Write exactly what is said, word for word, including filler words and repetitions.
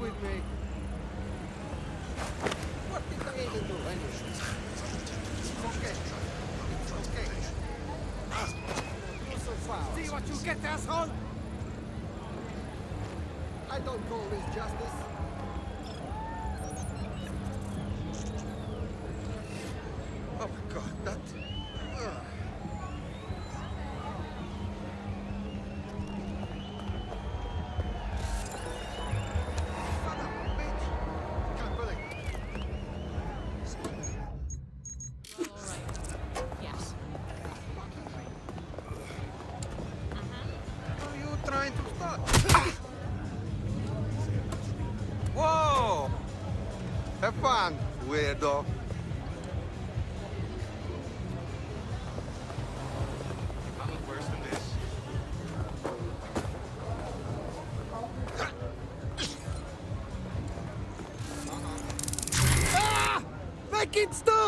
with me. What did they even do anyway? It's okay. It's okay. You're so far. See what you get, asshole! I don't call this justice. Oh my god, that... Ugh. Son of a bitch! Can't believe it. All right. Yes. What are you trying to start? Whoa! Have fun, weirdo. Nothing worse than this. Ah! Make it stop!